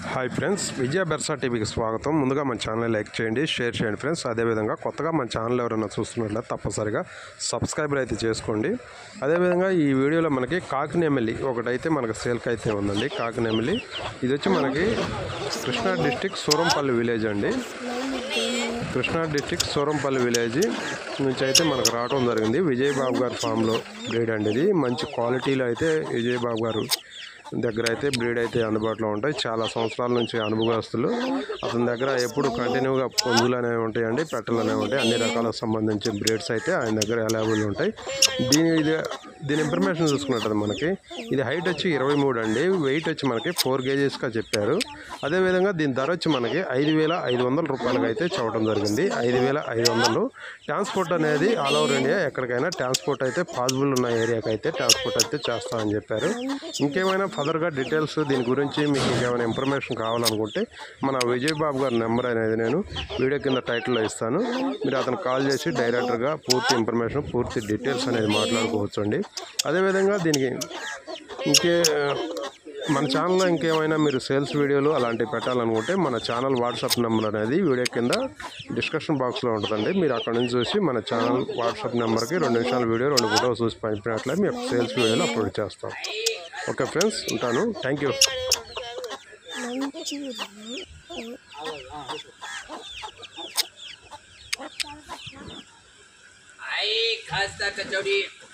Hi friends, విజయ బెర్సా టీవీకి స్వాగతం. ముందుగా మన ఛానల్ లైక్ చేయండి, షేర్ చేయండి ఫ్రెండ్స్. అదేవిధంగా కొత్తగా మన ఛానల్ ఎవరైనా చూస్తున్నట్లయితే తప్పనిసరిగా సబ్స్క్రైబర్ అయితే చేసుకోండి. అదేవిధంగా ఈ వీడియోలో మనకి కాకినేమిలి ఒకటైతే మనకు సేల్కి అయితే ఉందండి. కాకినేమిలి ఇది వచ్చి మనకి కృష్ణా డిస్టిక్ సూరంపల్లి విలేజ్ అండి. కృష్ణా డిస్టిక్ సూరంపల్లి విలేజ్ నుంచి అయితే మనకు రావడం జరిగింది. విజయబాబు గారి ఫామ్లో బ్రీడ్ అండి. ఇది మంచి క్వాలిటీలో అయితే విజయబాబు గారు దగ్గర అయితే బ్రీడ్ అయితే అందుబాటులో ఉంటాయి. చాలా సంవత్సరాల నుంచి అనుభవస్తులు అతని దగ్గర ఎప్పుడు కంటిన్యూగా పుంజులు అనేవి ఉంటాయండి, పెట్టలు అనేవి ఉంటాయి. అన్ని రకాలకు సంబంధించిన బ్రీడ్స్ అయితే ఆయన దగ్గర అవైలబుల్ ఉంటాయి. దీని ఇన్ఫర్మేషన్ చూసుకున్నట్టు మనకి ఇది హైట్ వచ్చి 23 అండి. వెయిట్ వచ్చి మనకి 4 kgsగా చెప్పారు. అదేవిధంగా దీని ధర వచ్చి మనకి 5,500 రూపాయలకి అయితే చెప్పడం జరిగింది. 5,500. ట్రాన్స్పోర్ట్ అనేది ఆల్ ఓవర్ ఇండియా ఎక్కడికైనా ట్రాన్స్పోర్ట్ అయితే పాసిబుల్ ఉన్న ఏరియాకి అయితే ట్రాన్స్పోర్ట్ అయితే చేస్తామని చెప్పారు. ఇంకేమైనా ఫర్దర్గా డీటెయిల్స్ దీని గురించి మీకు ఇంకేమైనా ఇన్ఫర్మేషన్ కావాలనుకుంటే మన విజయబాబు గారి నెంబర్ అనేది నేను వీడియో కింద టైటిల్లో ఇస్తాను. మీరు అతను కాల్ చేసి డైరెక్టర్గా పూర్తి ఇన్ఫర్మేషన్, పూర్తి డీటెయిల్స్ అనేది మాట్లాడుకోవచ్చు అండి. అదేవిధంగా దీనికి మన ఛానల్లో ఇంకేమైనా మీరు సేల్స్ వీడియోలు అలాంటివి పెట్టాలనుకుంటే మన ఛానల్ వాట్సాప్ నెంబర్ అనేది వీడియో కింద డిస్క్రిప్షన్ బాక్స్లో ఉంటుందండి. మీరు అక్కడ నుంచి చూసి మన ఛానల్ వాట్సాప్ నెంబర్కి 2 నిమిషాల వీడియో 2 ఫోటోస్ చూసి పంపినట్లే మీ సేల్స్ వీడియోలు అప్లోడ్ చేస్తాం. ఓకే ఫ్రెండ్స్, ఉంటాను. Thank you. Ay, khasta kachori.